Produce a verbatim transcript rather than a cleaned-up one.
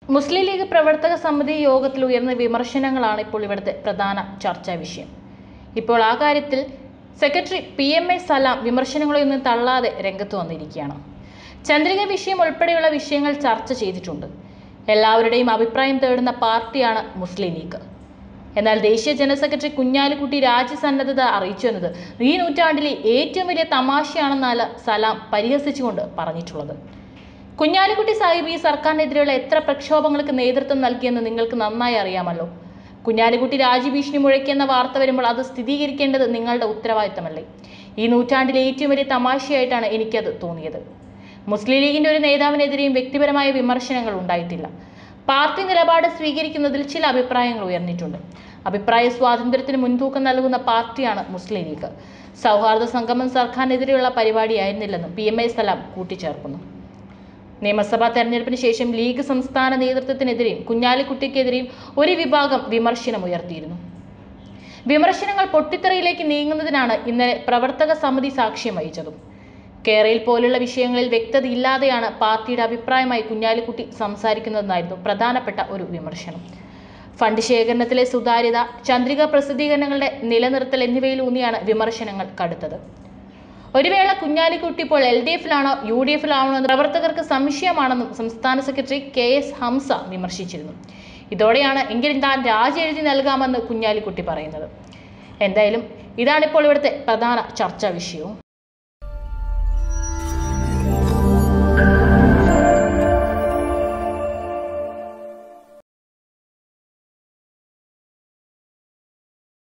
മുസ്ലിം league പ്രവർത്തക സമിതി യോഗത്തിൽ ഉയർന്ന വിമർശനങ്ങളാണ് ഇപ്പോൾ ഇവിടുത്തെ പ്രധാന ചർച്ചാ വിഷയം. ഇപ്പോൾ ആ കാര്യത്തിൽ secretary P M A Salam വിമർശനങ്ങളൊന്നും തള്ളാതെ രംഗത്ത് വന്നിരിക്കുകയാണ്. ചന്ദ്രിക വിഷയം ഉൾപ്പെടെയുള്ള വിഷയങ്ങൾ ചർച്ച ചെയ്തിട്ടുണ്ട്. എല്ലാവരുടെയും അഭിപ്രായം തേടുന്ന പാർട്ടിയാണ് മുസ്ലിം ലീഗ്. എന്നാൽ ദേശീയ ജനറൽ സെക്രട്ടറി കുഞ്ഞാലിക്കുട്ടി രാജ്യസന്നദ്ധത അറിയിച്ചു എന്നത് ഈ നൂറ്റാണ്ടിലെ ഏറ്റവും വലിയ തമാശയാണെന്നാണ് സലാം പരിഹസിച്ചുകൊണ്ട് പറഞ്ഞിട്ടുള്ളത്. കുഞ്ഞാലിക്കുട്ടി സാഹിബ് ഈ സർക്കാരിനെതിരെയുള്ള എത്ര പ്രക്ഷോഭങ്ങൾക്ക് നേതൃത്വം നൽകിയെന്ന് നിങ്ങൾക്ക് നന്നായി അറിയാമല്ലോ. കുഞ്ഞാലിക്കുട്ടി രാജ്യഭീഷണി മുഴക്കിയെന്ന വാർത്ത വരുമ്പോൾ അത് സ്ഥിരീകരിക്കേണ്ടത് നിങ്ങളുടെ ഉത്തരവാദിത്തമല്ലേ? ഈ നൂറ്റാണ്ടിലെ ഏറ്റവും വലിയ തമാശയായിട്ടാണ് എനിക്കത് തോന്നിയത്. മുസ്ലിം ലീഗിന്റെ ഒരു നേതാവിനെതിരെയും വ്യക്തിപരമായ വിമർശനങ്ങൾ ഉണ്ടായിട്ടില്ല. പാർട്ടി നിലപാട് സ്വീകരിക്കുന്നതിൽ ചില അഭിപ്രായങ്ങൾ ഉയർന്നിട്ടുണ്ട്. അഭിപ്രായ സ്വാതന്ത്ര്യത്തിന് മുൻതൂക്കം നൽകുന്ന പാർട്ടിയാണ് മുസ്ലിം ലീഗ്. സൗഹാർദ്ദ സംഗമം സർക്കാരിനെതിരെയുള്ള പരിപാടിയായിരുന്നില്ലെന്നും പി എം എ സലാം കൂട്ടിച്ചേർക്കുന്നു. നിയമസഭാ തെരഞ്ഞെടുപ്പിന് ശേഷം ലീഗ് സംസ്ഥാന നേതൃത്വത്തിനെതിരെയും കുഞ്ഞാലിക്കുട്ടിക്കെതിരെയും ഒരു വിഭാഗം വിമർശനം ഉയർത്തിയിരുന്നു. വിമർശനങ്ങൾ പൊട്ടിത്തെറിയിലേക്ക് നീങ്ങുന്നതിനാണ് ഇന്നലെ പ്രവർത്തക സമിതി സാക്ഷ്യം വഹിച്ചതും. കേരയിൽ പോലുള്ള വിഷയങ്ങളിൽ വ്യക്തതയില്ലാതെയാണ് പാർട്ടിയുടെ അഭിപ്രായമായി കുഞ്ഞാലിക്കുട്ടി സംസാരിക്കുന്നതെന്നായിരുന്നു പ്രധാനപ്പെട്ട ഒരു വിമർശനം. ഫണ്ട് ശേഖരണത്തിലെ സുതാര്യത, ചന്ദ്രിക പ്രസിദ്ധീകരണങ്ങളുടെ നിലനിർത്തൽ എന്നിവയിലൂന്നിയാണ് വിമർശനങ്ങൾ കടുത്തത്. ഒരു വേള കുഞ്ഞാലിക്കുട്ടി ഇപ്പോൾ എൽ ഡി എഫിലാണോ യു ഡി എഫിലാണോ എന്ന് പ്രവർത്തകർക്ക് സംശയമാണെന്നും സംസ്ഥാന സെക്രട്ടറി കെ എസ് ഹംസ വിമർശിച്ചിരുന്നു. ഇതോടെയാണ് എങ്കിലും താൻ രാജി എഴുതി നൽകാമെന്ന് കുഞ്ഞാലിക്കുട്ടി പറയുന്നത്. എന്തായാലും ഇതാണിപ്പോൾ ഇവിടുത്തെ പ്രധാന ചർച്ചാ വിഷയവും.